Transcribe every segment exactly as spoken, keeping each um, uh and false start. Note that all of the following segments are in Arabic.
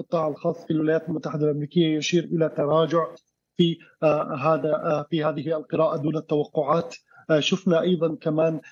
القطاع الخاص في الولايات المتحدة الأمريكية يشير إلى تراجع في آه هذا آه في هذه القراءة دون التوقعات. آه شفنا أيضا كمان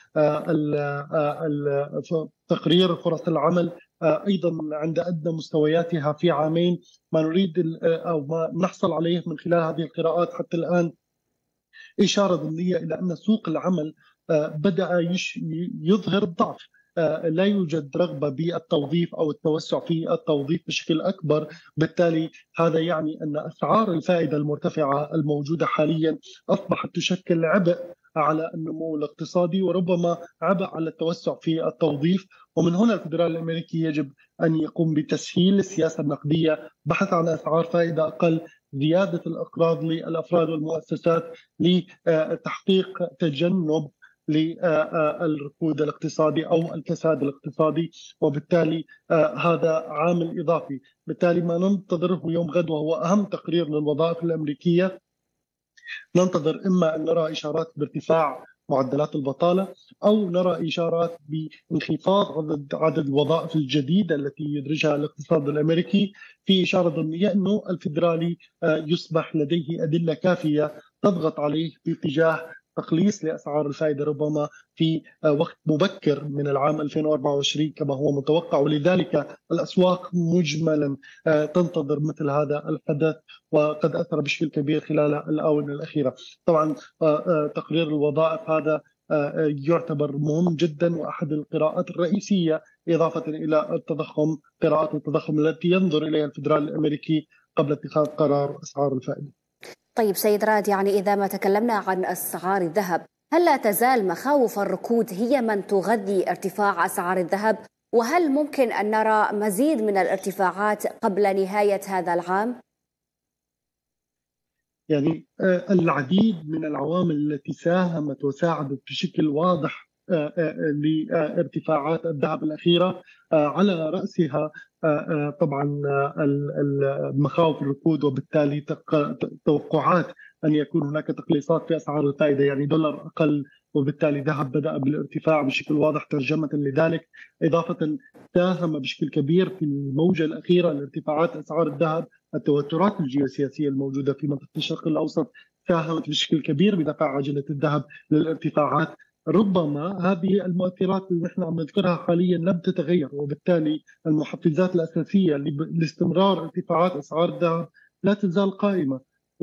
آه تقرير فرص العمل آه أيضا عند أدنى مستوياتها في عامين. ما نريد أو ما نحصل عليه من خلال هذه القراءات حتى الآن إشارة ضمنية إلى أن سوق العمل بدأ يظهر الضعف. لا يوجد رغبة بالتوظيف أو التوسع في التوظيف بشكل أكبر. بالتالي هذا يعني أن أسعار الفائدة المرتفعة الموجودة حاليا أصبحت تشكل عبء على النمو الاقتصادي، وربما عبء على التوسع في التوظيف. ومن هنا الفدرالي الأمريكي يجب أن يقوم بتسهيل السياسة النقدية، بحث عن أسعار فائدة أقل، زيادة الأقراض للأفراد والمؤسسات لتحقيق تجنب للركود الاقتصادي أو الكساد الاقتصادي. وبالتالي هذا عامل إضافي. بالتالي ما ننتظره يوم غد وهو أهم تقرير للوظائف الأمريكية، ننتظر إما أن نرى إشارات بارتفاع معدلات البطالة، أو نرى إشارات بانخفاض عدد عدد الوظائف الجديدة التي يدرجها الاقتصاد الأمريكي. في إشارة ضمنية أنه الفيدرالي يصبح لديه أدلة كافية تضغط عليه باتجاه تقليص لأسعار الفائدة ربما في وقت مبكر من العام ألفين وأربعة وعشرين كما هو متوقع. ولذلك الأسواق مجملا تنتظر مثل هذا الحدث، وقد أثر بشكل كبير خلال الآونة الأخيرة. طبعا تقرير الوظائف هذا يعتبر مهم جدا وأحد القراءات الرئيسية، إضافة إلى التضخم، قراءات التضخم التي ينظر إليها الفدرالي الأمريكي قبل اتخاذ قرار أسعار الفائدة. طيب سيد راد، يعني إذا ما تكلمنا عن أسعار الذهب، هل لا تزال مخاوف الركود هي من تغذي ارتفاع أسعار الذهب؟ وهل ممكن أن نرى مزيد من الارتفاعات قبل نهاية هذا العام؟ يعني العديد من العوامل التي ساهمت وساعدت بشكل واضح لارتفاعات الذهب الأخيرة، على رأسها طبعا مخاوف الركود، وبالتالي توقعات أن يكون هناك تقليصات في أسعار الفائدة، يعني دولار أقل، وبالتالي ذهب بدأ بالارتفاع بشكل واضح ترجمة لذلك. إضافة ساهم بشكل كبير في الموجة الأخيرة لارتفاعات أسعار الذهب التوترات الجيوسياسية الموجودة في منطقة الشرق الأوسط، ساهمت بشكل كبير بدفع عجلة الذهب للارتفاعات. ربما هذه المؤثرات اللي نحن عم نذكرها حاليا لم تتغير، وبالتالي المحفزات الأساسية لاستمرار ارتفاعات أسعار الذهب لا تزال قائمة.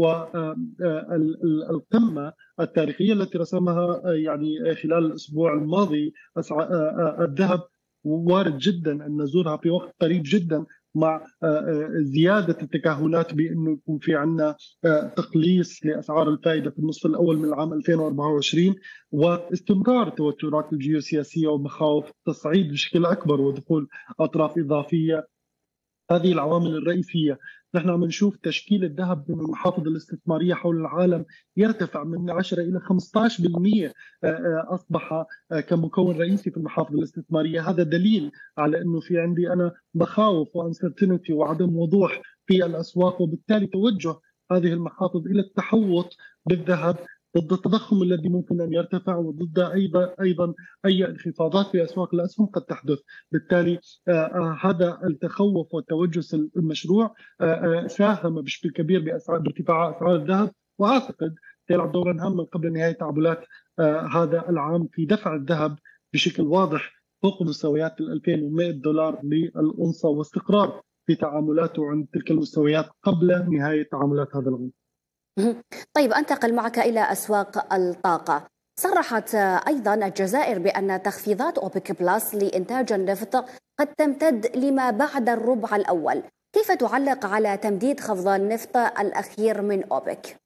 والقمة التاريخية التي رسمها يعني خلال الأسبوع الماضي الذهب وارد جدا أن نزورها في وقت قريب جدا، مع زيادة التكهنات بأنه يكون في عنا تقليص لأسعار الفائدة في النصف الأول من العام ألفين وأربعة وعشرين، واستمرار التوترات الجيوسياسية ومخاوف تصعيد بشكل أكبر ودخول أطراف إضافية. هذه العوامل الرئيسية. نحن عم نشوف تشكيل الذهب من المحافظ الاستثمارية حول العالم يرتفع من عشرة إلى خمسة عشر بالمئة، أصبح كمكون رئيسي في المحافظ الاستثمارية. هذا دليل على أنه في عندي أنا مخاوف وانسرتينتي وعدم وضوح في الأسواق، وبالتالي توجه هذه المحافظ إلى التحوط بالذهب ضد التضخم الذي ممكن أن يرتفع، وضد أيضا أيضا أي انخفاضات في أسواق الأسهم قد تحدث. بالتالي آه هذا التخوف والتوجس المشروع آه ساهم بشكل كبير بأسعار بارتفاع أسعار الذهب، وأعتقد سيلعب دورا هاما قبل نهاية تعاملات آه هذا العام في دفع الذهب بشكل واضح فوق مستويات ال ألفين ومئة دولار للأونصة، واستقرار في تعاملاته عند تلك المستويات قبل نهاية تعاملات هذا العام. طيب أنتقل معك إلى أسواق الطاقة. صرحت أيضا الجزائر بأن تخفيضات أوبك بلس لإنتاج النفط قد تمتد لما بعد الربع الأول. كيف تعلق على تمديد خفض النفط الأخير من أوبك؟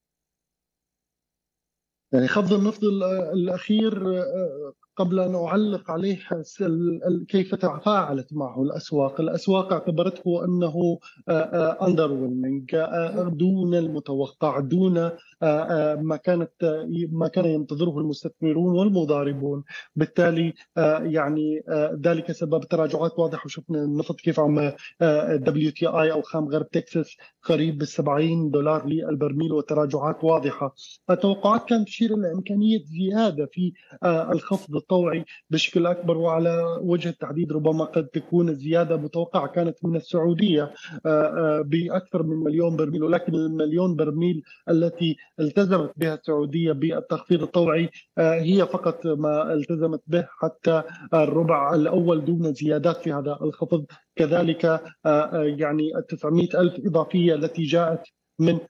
يعني خفض النفط الأخير قبل أن أعلق عليه كيف تفاعلت معه الأسواق. الأسواق اعتبرته أنه underwhelming، دون المتوقع، دون ما كانت ما كان ينتظره المستثمرون والمضاربون. بالتالي يعني ذلك سبب تراجعات واضحة. وشفنا النفط كيف عم دبليو تي آي أو خام غرب تكساس قريب بالسبعين دولار للبرميل، وتراجعات واضحة. التوقعات كانت تشير إلى إمكانية زيادة في الخفض الطوعي بشكل أكبر، وعلى وجه التحديد ربما قد تكون الزيادة متوقعة كانت من السعودية بأكثر من مليون برميل، ولكن المليون برميل التي التزمت بها السعودية بالتخفيض الطوعي هي فقط ما التزمت به حتى الربع الأول دون زيادات في هذا الخفض. كذلك يعني التسعمائة ألف إضافية التي جاءت من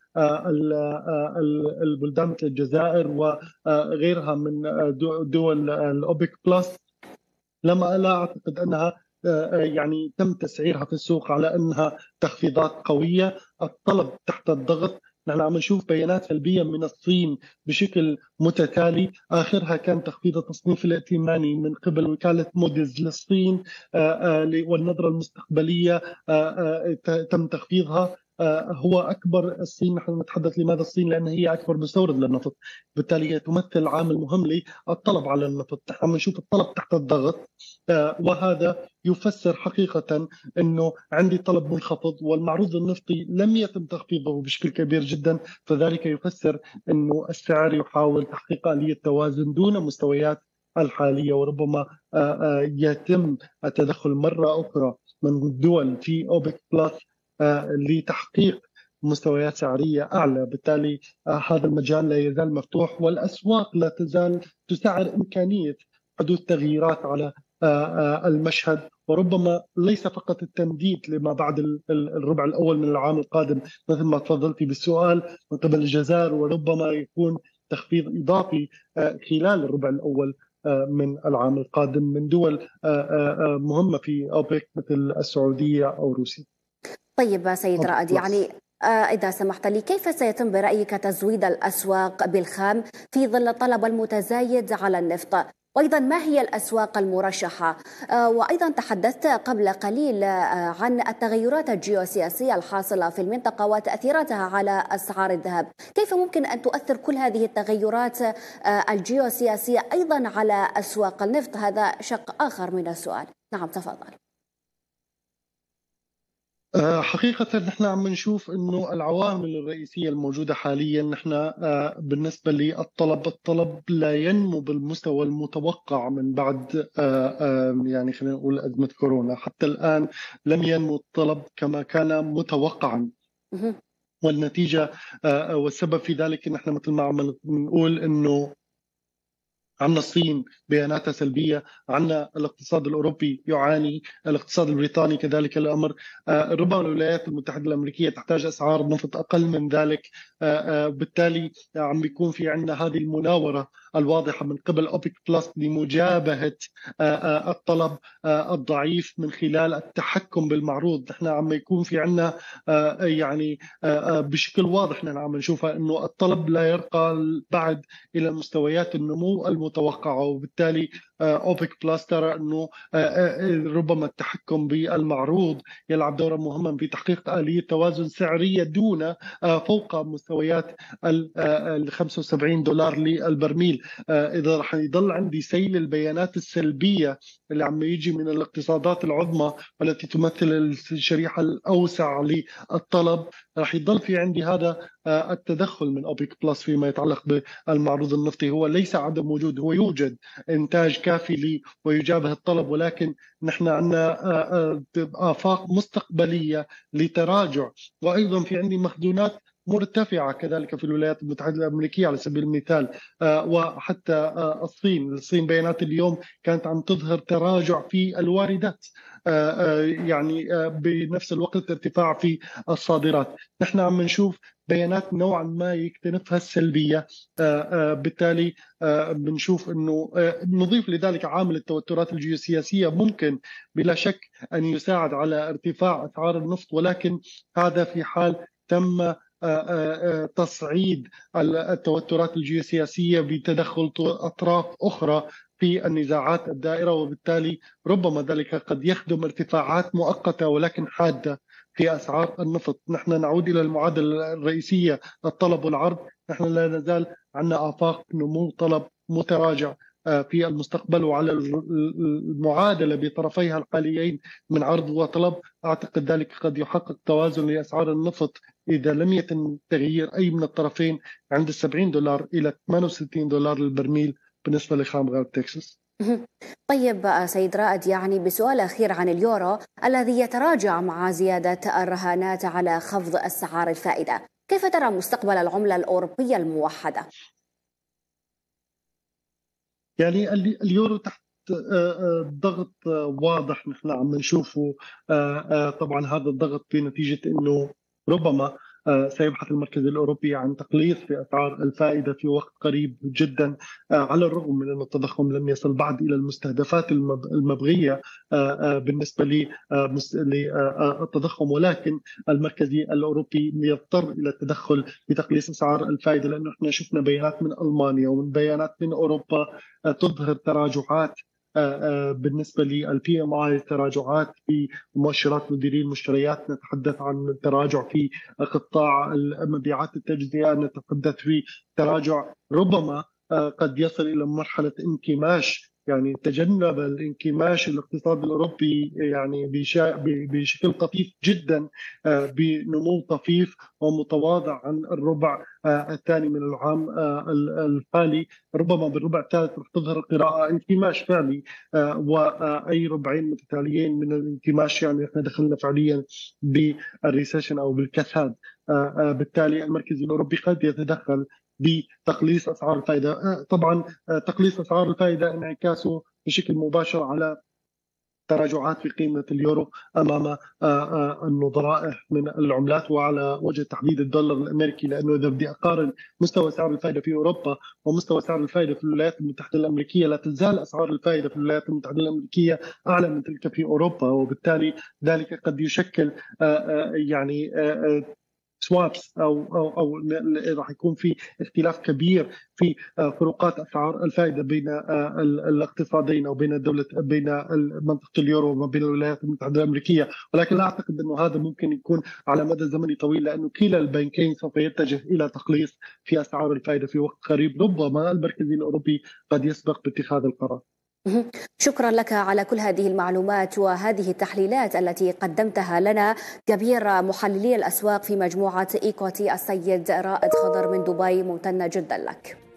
البلدان مثل الجزائر وغيرها من دول الأوبك بلس، لما لا أعتقد أنها يعني تم تسعيرها في السوق على أنها تخفيضات قوية. الطلب تحت الضغط، نحن عم نشوف بيانات سلبية من الصين بشكل متتالي، آخرها كان تخفيض التصنيف الائتماني من قبل وكالة موديز للصين، والنظرة المستقبلية تم تخفيضها. هو أكبر الصين، نحن نتحدث لماذا الصين؟ لأن هي أكبر مستورد للنفط، بالتالي هي تمثل عامل مهم للطلب على النفط. نحن نشوف الطلب تحت الضغط، وهذا يفسر حقيقة أنه عندي طلب منخفض والمعروض النفطي لم يتم تخفيضه بشكل كبير جدا، فذلك يفسر أنه السعر يحاول تحقيق آلية توازن دون مستويات الحالية، وربما يتم التدخل مرة أخرى من الدول في أوبك بلس لتحقيق مستويات سعرية أعلى. بالتالي هذا المجال لا يزال مفتوح، والأسواق لا تزال تسعر إمكانية حدوث تغييرات على المشهد، وربما ليس فقط التمديد لما بعد الربع الأول من العام القادم مثل ما تفضلتي بالسؤال من قبل الجزائر، وربما يكون تخفيض إضافي خلال الربع الأول من العام القادم من دول مهمة في أوبك مثل السعودية أو روسيا. طيب سيد رائد، يعني إذا سمحت لي، كيف سيتم برأيك تزويد الأسواق بالخام في ظل الطلب المتزايد على النفط؟ وأيضا ما هي الأسواق المرشحة؟ وأيضا تحدثت قبل قليل عن التغيرات الجيوسياسية الحاصلة في المنطقة وتأثيراتها على أسعار الذهب. كيف ممكن أن تؤثر كل هذه التغيرات الجيوسياسية أيضا على أسواق النفط؟ هذا شق آخر من السؤال. نعم تفضل. حقيقة نحن عم نشوف انه العوامل الرئيسية الموجودة حاليا، نحن بالنسبة للطلب، الطلب لا ينمو بالمستوى المتوقع من بعد يعني خلينا نقول أزمة كورونا. حتى الآن لم ينمو الطلب كما كان متوقعا، والنتيجة والسبب في ذلك نحن مثل ما عم نقول انه عندنا الصين بياناتها سلبية، عندنا الاقتصاد الأوروبي يعاني، الاقتصاد البريطاني كذلك الأمر، ربما الولايات المتحدة الأمريكية تحتاج أسعار نفط أقل من ذلك. بالتالي عم بيكون في عندنا هذه المناورة الواضحة من قبل أوبك بلس لمجابهة الطلب الضعيف من خلال التحكم بالمعروض. نحن عم يكون في عندنا يعني بشكل واضح نحن عم نشوفها أنه الطلب لا يرقى بعد إلى مستويات النمو المتوقعة، وبالتالي أوبك بلس ترى أنه ربما التحكم بالمعروض يلعب دورا مهما في تحقيق آلية توازن سعرية دون فوق مستويات ال خمسة وسبعين دولار للبرميل. إذا رح يضل عندي سيل البيانات السلبية اللي عم يجي من الاقتصادات العظمى والتي تمثل الشريحة الأوسع للطلب، رح يضل في عندي هذا التدخل من أوبك بلس فيما يتعلق بالمعروض النفطي. هو ليس عدم وجود، هو يوجد إنتاج كافي لي ويجابه الطلب، ولكن نحن عندنا آفاق مستقبلية لتراجع، وأيضا في عندي مخزونات مرتفعة كذلك في الولايات المتحدة الأمريكية على سبيل المثال، وحتى الصين. الصين بيانات اليوم كانت عم تظهر تراجع في الواردات، يعني بنفس الوقت ارتفاع في الصادرات. نحن عم نشوف بيانات نوعا ما يكتنفها السلبية، بالتالي بنشوف أنه نضيف لذلك عامل التوترات الجيوسياسية ممكن بلا شك أن يساعد على ارتفاع أسعار النفط، ولكن هذا في حال تم تصعيد التوترات الجيوسياسية بتدخل أطراف أخرى في النزاعات الدائرة، وبالتالي ربما ذلك قد يخدم ارتفاعات مؤقتة ولكن حادة في أسعار النفط. نحن نعود إلى المعادلة الرئيسية، الطلب والعرض. نحن لا نزال عندنا آفاق نمو طلب متراجع في المستقبل، وعلى المعادلة بطرفيها الحاليين من عرض وطلب أعتقد ذلك قد يحقق توازن لأسعار النفط إذا لم يتم تغيير أي من الطرفين عند السبعين دولار إلى ثمانية وستين دولار للبرميل بالنسبة لخام غرب تكساس. مهم. طيب سيد رائد، يعني بسؤال أخير عن اليورو الذي يتراجع مع زيادة الرهانات على خفض أسعار الفائدة، كيف ترى مستقبل العملة الأوروبية الموحدة؟ يعني ال- اليورو تحت آه، آه، ضغط آه، واضح نحن عم نشوفه. آه، آه، طبعا هذا الضغط بنتيجة انه ربما آه، سيبحث المركز الاوروبي عن تقليص في اسعار الفائده في وقت قريب جدا، آه، على الرغم من ان التضخم لم يصل بعد الى المستهدفات المب- المبغيه آه، آه، بالنسبه للتضخم، ولكن المركزي الاوروبي يضطر الى التدخل بتقليص اسعار الفائده، لانه احنا شفنا بيانات من المانيا ومن بيانات من اوروبا تظهر تراجعات آه، آه، بالنسبه للبي ام اي، تراجعات في مؤشرات مديري المشتريات، نتحدث عن تراجع في قطاع مبيعات التجزئه، نتحدث في تراجع ربما آه، قد يصل الى مرحله انكماش. يعني تجنب الانكماش الاقتصاد الاوروبي يعني بشا- ب- بشكل طفيف جدا، آه، بنمو طفيف ومتواضع عن الربع آه، الثاني من العام آه، الحالي. ربما بالربع الثالث رح تظهر قراءة انكماش فعلي، آه، وأي ربعين متتاليين من الانكماش يعني احنا دخلنا فعليا بالريسيشن أو بالكساد. آه، آه، بالتالي المركز الأوروبي قد يتدخل بتقليص أسعار الفائدة. آه، طبعا آه، تقليص أسعار الفائدة انعكاسه بشكل مباشر على تراجعات في قيمة اليورو أمام آه، آه، النظراء من العملات، وعلى وجه تحديد الدولار الأمريكي، لأنه إذا بدي أقارن مستوى سعر الفائدة في أوروبا ومستوى سعر الفائدة في الولايات المتحدة الأمريكية، لا تزال أسعار الفائدة في الولايات المتحدة الأمريكية أعلى من تلك في أوروبا، وبالتالي ذلك قد يشكل آه، آه، يعني آه، آه، سوابس او او او راح يكون في اختلاف كبير في آه، فروقات اسعار الفائده بين آه، الاقتصادين، او بين الدوله بين منطقه اليورو وما بين الولايات المتحده الامريكيه. ولكن لا اعتقد انه هذا ممكن يكون على مدى زمني طويل، لانه كلا البنكين سوف يتجه الى تقليص في اسعار الفائده في وقت قريب. ربما المركزي الاوروبي قد يسبق باتخاذ القرار. مهم. شكرا لك على كل هذه المعلومات وهذه التحليلات التي قدمتها لنا، كبير محللي الأسواق في مجموعة إيكوتي السيد رائد خضر من دبي، ممتنة جدا لك.